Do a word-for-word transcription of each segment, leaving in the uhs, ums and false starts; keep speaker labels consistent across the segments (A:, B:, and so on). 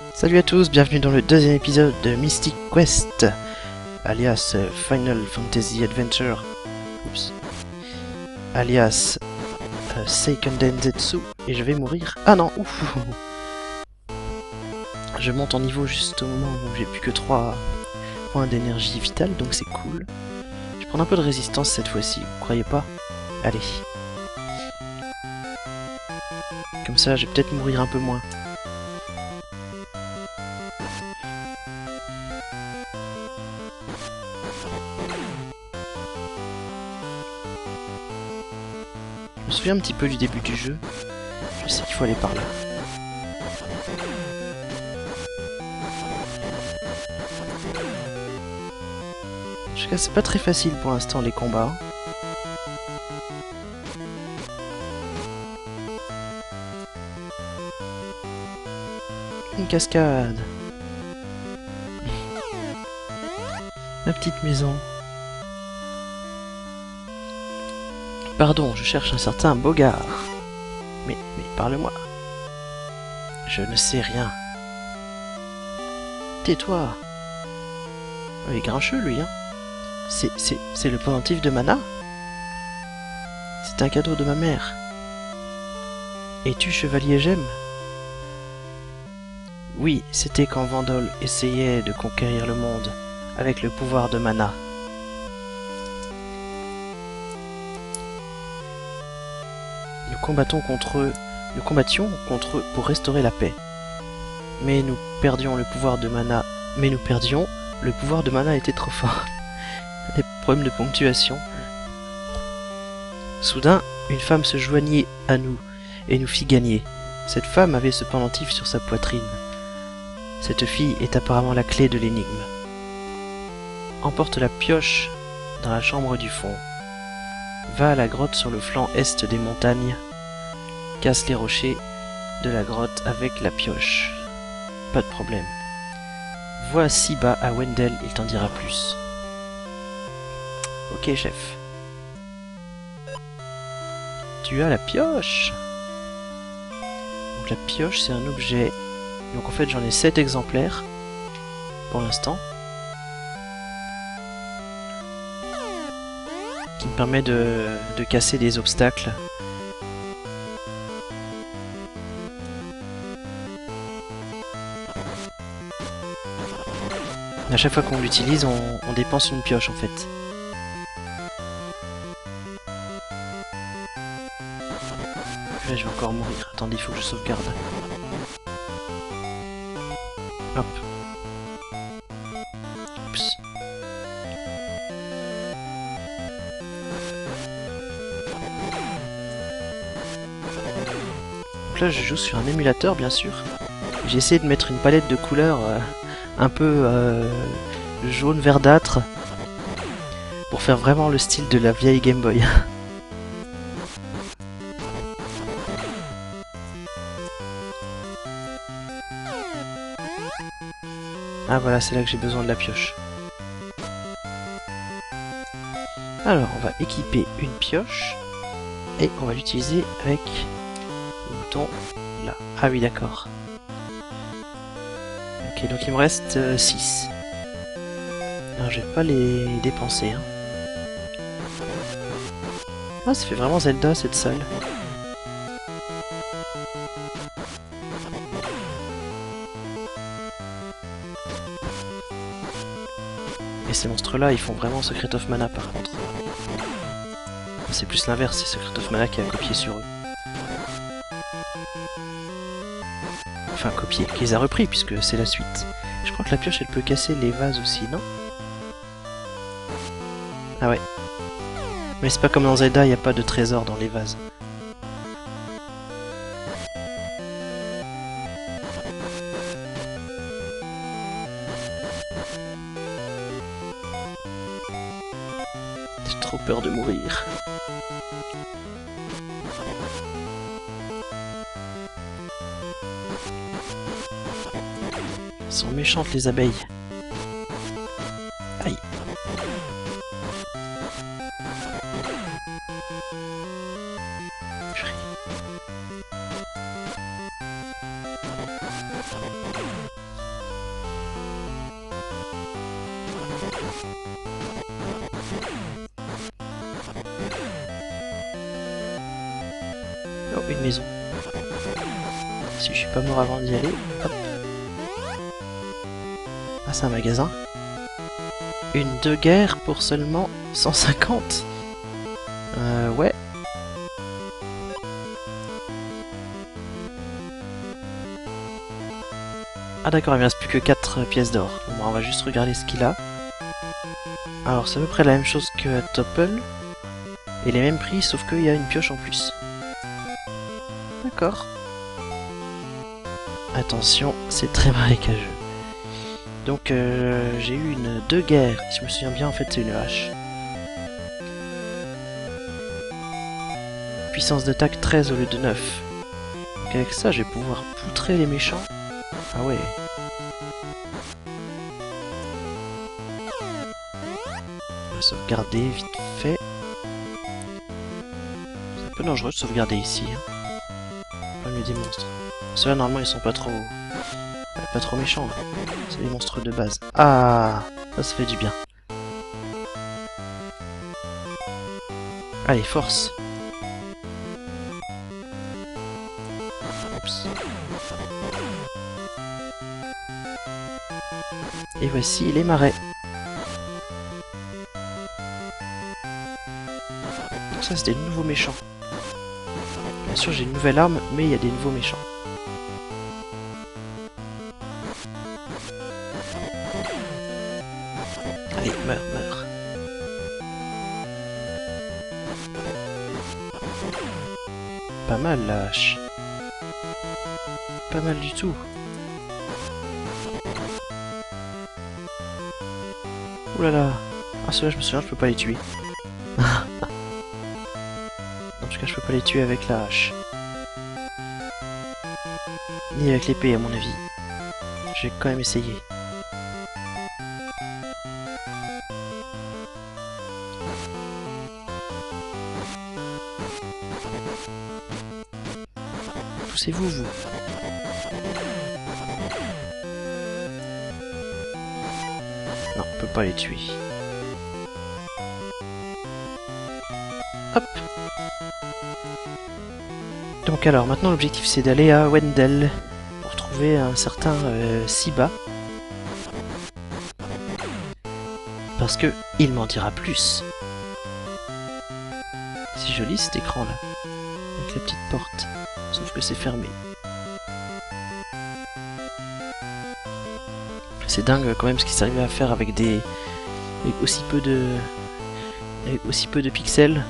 A: Salut à tous, bienvenue dans le deuxième épisode de Mystic Quest, alias euh, Final Fantasy Adventure, oups, alias euh, Seiken Densetsu, et je vais mourir. Ah non, ouf. Je monte en niveau juste au moment où j'ai plus que trois points d'énergie vitale, donc c'est cool. Je prends un peu de résistance cette fois-ci, vous croyez pas? Allez. Comme ça, je vais peut-être mourir un peu moins. Je me souviens un petit peu du début du jeu. Je sais qu'il faut aller par là. En tout cas, c'est pas très facile pour l'instant les combats. Une cascade. Ma petite maison. Pardon, je cherche un certain Bogard. Mais, mais parle-moi. Je ne sais rien. Tais-toi. Il est grincheux, lui, hein. C'est, c'est, c'est le pendentif de mana. C'est un cadeau de ma mère. Es-tu chevalier Gemme? Oui, c'était quand Vandol essayait de conquérir le monde avec le pouvoir de mana. Nous combattons contre eux, nous combattions contre eux pour restaurer la paix. Mais nous perdions le pouvoir de mana. Mais nous perdions, le pouvoir de mana était trop fort. Des problèmes de ponctuation. Soudain, une femme se joignit à nous et nous fit gagner. Cette femme avait ce pendentif sur sa poitrine. Cette fille est apparemment la clé de l'énigme. Emporte la pioche dans la chambre du fond. Va à la grotte sur le flanc est des montagnes. Casse les rochers de la grotte avec la pioche. Pas de problème. Vois si-bas à Wendell, il t'en dira plus. Ok, chef. Tu as la pioche. Donc la pioche, c'est un objet. Donc en fait, j'en ai sept exemplaires pour l'instant. Qui me permet de, de casser des obstacles. À chaque fois qu'on l'utilise, on, on dépense une pioche en fait. Là, je vais encore mourir. Attendez, il faut que je sauvegarde. Hop. Oups. Donc là, je joue sur un émulateur, bien sûr. J'ai essayé de mettre une palette de couleurs euh, un peu euh, jaune verdâtre pour faire vraiment le style de la vieille Game Boy. Ah voilà, c'est là que j'ai besoin de la pioche. Alors, on va équiper une pioche et on va l'utiliser avec le bouton là. Ah oui, d'accord. Ok, donc il me reste euh, six. Alors, je vais pas les dépenser. Hein. Ah, ça fait vraiment Zelda cette salle. Et ces monstres-là, ils font vraiment Secret of Mana par contre. C'est plus l'inverse, c'est Secret of Mana qui a copié sur eux. Enfin, copié, qui les a repris puisque c'est la suite. Je crois que la pioche, elle peut casser les vases aussi, non? Ah ouais. Mais c'est pas comme dans Zelda, il n'y a pas de trésor dans les vases. J'ai trop peur de mourir. Elles sont méchantes les abeilles. Aïe. Oh, une maison. Si je suis pas mort avant d'y aller, hop. Ah, c'est un magasin. Une de guerre pour seulement cent cinquante. Euh, ouais. Ah d'accord, il ne reste plus que quatre pièces d'or. Bon, bah, on va juste regarder ce qu'il a. Alors, c'est à peu près la même chose que à Topple. Et les mêmes prix, sauf qu'il y a une pioche en plus. D'accord. Attention, c'est très marécageux. Donc, euh, j'ai eu une de guerre. Si je me souviens bien, en fait, c'est une hache. Puissance d'attaque treize au lieu de neuf. Donc, avec ça, je vais pouvoir poutrer les méchants. Ah ouais. On va sauvegarder vite fait. C'est un peu dangereux de sauvegarder ici. Hein. Pas mieux des monstres. Ceux-là, normalement, ils sont pas trop... Pas trop méchants. Hein. C'est des monstres de base. Ah, ça se fait du bien. Allez, force. Oups. Et voici les marais. Donc ça, c'est des nouveaux méchants. Bien sûr, j'ai une nouvelle arme, mais il y a des nouveaux méchants. Allez, meurs, meurs. Pas mal, la hache. Pas mal du tout. Ouh là là. Ah, ceux-là, je me souviens, je peux pas les tuer. En tout cas, je peux pas les tuer avec la hache. Ni avec l'épée, à mon avis. Je vais quand même essayer. Poussez-vous, vous. Non, on peut pas les tuer. Hop. Donc alors, maintenant l'objectif c'est d'aller à Wendel pour trouver un certain euh, Siba. Parce que il m'en dira plus. C'est joli cet écran là, avec la petite porte. Sauf que c'est fermé. C'est dingue quand même ce qu'ils s'arrivait à faire avec des... avec aussi peu de... avec aussi peu de pixels.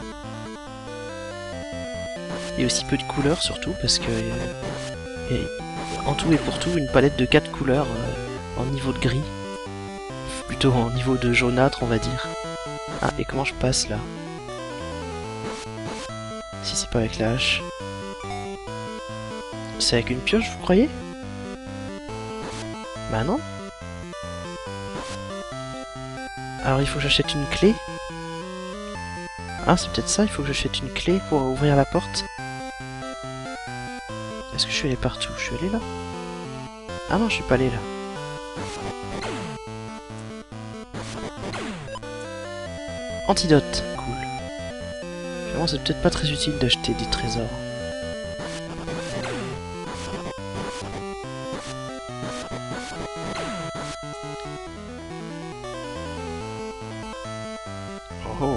A: Et aussi peu de couleurs surtout, parce que... y a, en tout et pour tout, une palette de quatre couleurs euh, en niveau de gris. Plutôt en niveau de jaunâtre, on va dire. Ah, et comment je passe là? Si c'est pas avec la hache. C'est avec une pioche, vous croyez? Bah non. Alors il faut que j'achète une clé. Ah, c'est peut-être ça, il faut que j'achète une clé pour ouvrir la porte. Est-ce que je suis allé partout? Je suis allé là? Ah non, je suis pas allé là. Antidote, cool. Finalement, c'est peut-être pas très utile d'acheter des trésors. Oh.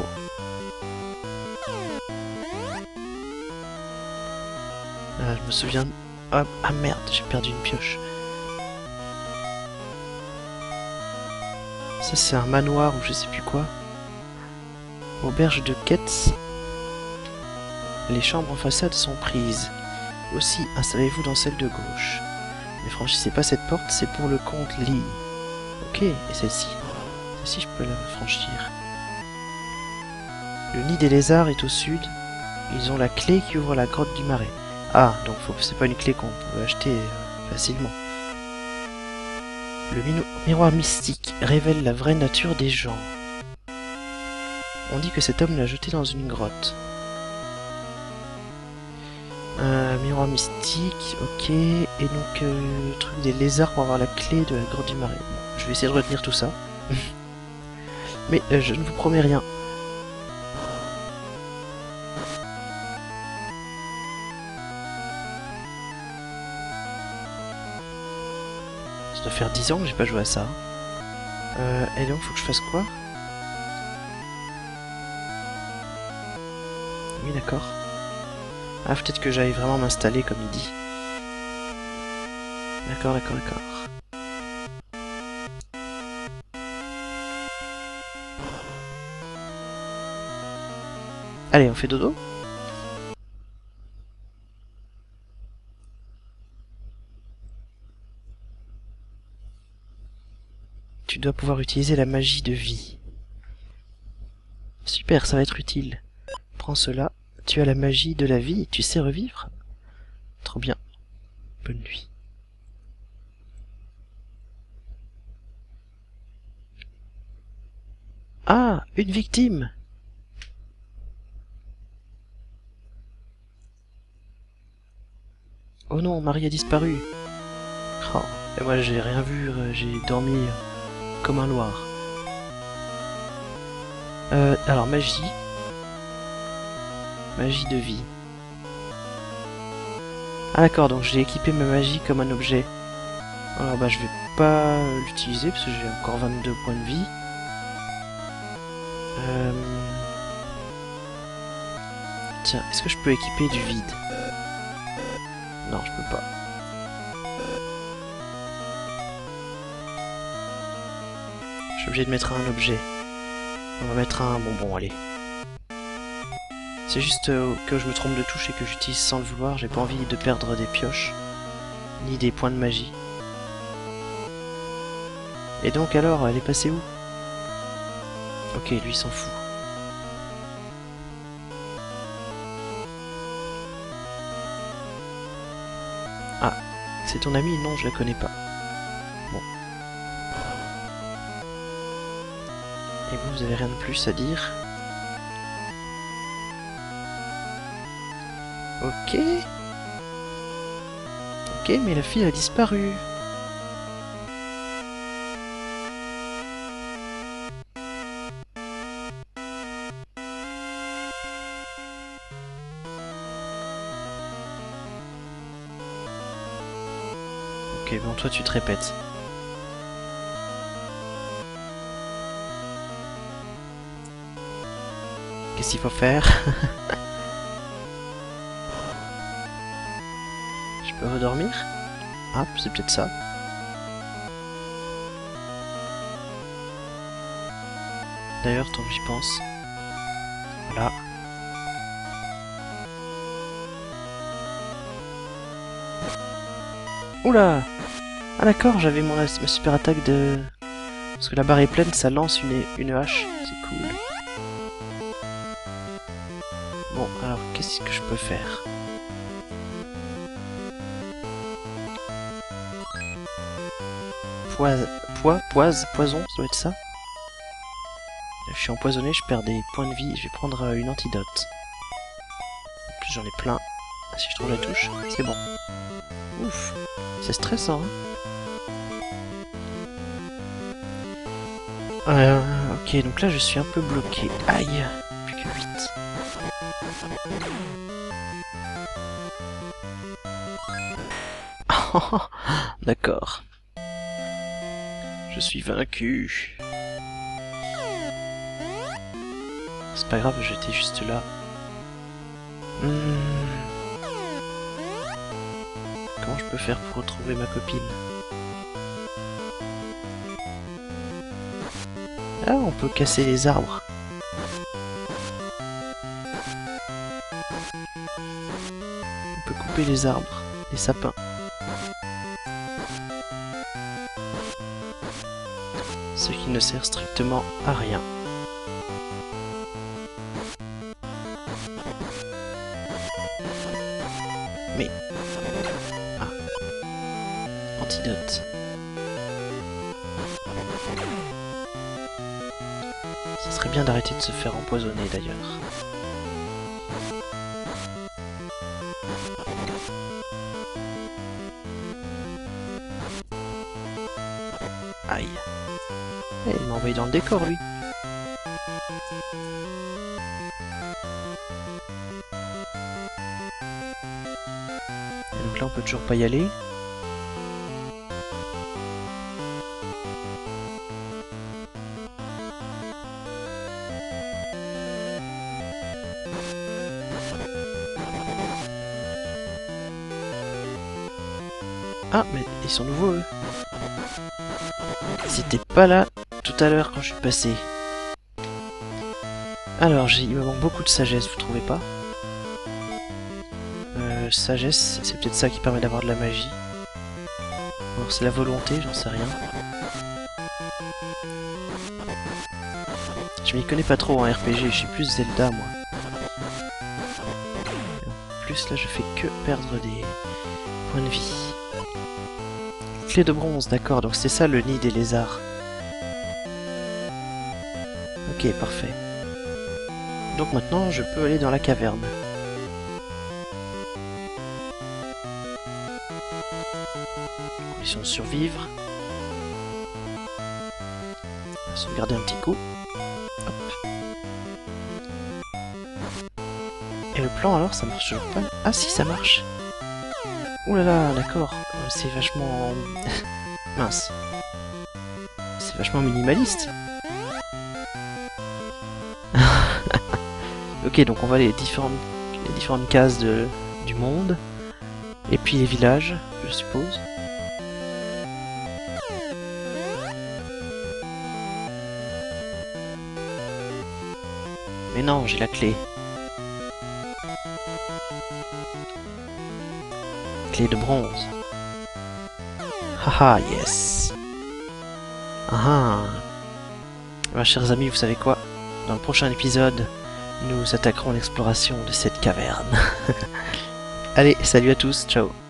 A: Ah, je me souviens... Ah, ah merde, j'ai perdu une pioche. Ça c'est un manoir ou je sais plus quoi. Auberge de Ketz. Les chambres en façade sont prises. Aussi, installez-vous dans celle de gauche. Ne franchissez pas cette porte, c'est pour le comte Lee. Ok, et celle-ci? Celle-ci, je peux la franchir. Le nid des lézards est au sud. Ils ont la clé qui ouvre la grotte du marais. Ah, donc c'est pas une clé qu'on peut acheter euh, facilement. Le miroir mystique révèle la vraie nature des gens. On dit que cet homme l'a jeté dans une grotte. Euh, miroir mystique, ok. Et donc, euh, le truc des lézards pour avoir la clé de la grotte du marais. Bon, je vais essayer de retenir tout ça. Mais euh, je ne vous promets rien. Ça doit faire dix ans que j'ai pas joué à ça. Euh, et donc, faut que je fasse quoi? Oui, d'accord. Ah, peut-être que j'aille vraiment m'installer comme il dit. D'accord, d'accord, d'accord. Allez, on fait dodo? Tu dois pouvoir utiliser la magie de vie. Super, ça va être utile. Prends cela. Tu as la magie de la vie et tu sais revivre? Trop bien. Bonne nuit. Ah, une victime! Oh non, Marie a disparu. Oh, et moi j'ai rien vu, euh, j'ai dormi comme un loir. Euh, alors magie. Magie de vie. Ah d'accord, donc j'ai équipé ma magie comme un objet. Alors bah je vais pas l'utiliser parce que j'ai encore vingt-deux points de vie. Euh... Tiens, est-ce que je peux équiper du vide? Non, je peux pas. Je suis obligé de mettre un objet. On va mettre un bonbon, allez. C'est juste euh, que je me trompe de touche et que j'utilise sans le vouloir. J'ai pas envie de perdre des pioches, ni des points de magie. Et donc alors, elle est passée où? Ok, lui s'en fout. Ah, c'est ton amie? Non, je la connais pas. Bon. Et vous, vous avez rien de plus à dire? Ok. Ok, mais la fille a disparu. Ok, bon, toi tu te répètes. Qu'est-ce qu'il faut faire? Je peux redormir? Ah, c'est peut-être ça. D'ailleurs, tant que j'y pense. Voilà. Oula! Ah d'accord, j'avais mon ma super attaque de... Parce que la barre est pleine, ça lance une, une hache. C'est cool. Bon, alors, qu'est-ce que je peux faire? Poise... Pois... Poise... Poison, ça doit être ça? Je suis empoisonné, je perds des points de vie. Je vais prendre euh, une antidote. En plus, j'en ai plein. Ah, si je trouve la touche, c'est bon. Ouf! C'est stressant, hein? Euh, ok, donc là je suis un peu bloqué. Aïe, plus que huit. D'accord. Je suis vaincu. C'est pas grave, j'étais juste là. Hmm. Comment je peux faire pour retrouver ma copine? Ah, on peut casser les arbres. On peut couper les arbres, les sapins. Ce qui ne sert strictement à rien. Mais... Ah. Antidote. Ça serait bien d'arrêter de se faire empoisonner d'ailleurs. Aïe. Eh, il m'a envoyé dans le décor lui. Donc là on peut toujours pas y aller. Ah, mais ils sont nouveaux, eux. Ils étaient pas là tout à l'heure quand je suis passé. Alors, il me manque beaucoup de sagesse, vous trouvez pas? euh, Sagesse, c'est peut-être ça qui permet d'avoir de la magie. Alors, c'est la volonté, j'en sais rien. Je m'y connais pas trop en R P G, je suis plus Zelda, moi. En plus, là, je fais que perdre des points de vie. Clé de bronze, d'accord, donc c'est ça le nid des lézards. Ok, parfait. Donc maintenant, je peux aller dans la caverne. Condition de survivre. On va sauvegarder un petit coup. Hop. Et le plan alors, ça marche toujours pas? Ah si, ça marche. Ouh là là, d'accord. C'est vachement... mince. C'est vachement minimaliste. Ok, donc on va les différentes, les différentes cases de, du monde. Et puis les villages, je suppose. Mais non, j'ai la clé. Clé de bronze. Haha, yes. Ah ah. Ben, chers amis, vous savez quoi? Dans le prochain épisode, nous attaquerons l'exploration de cette caverne. Allez, salut à tous, ciao.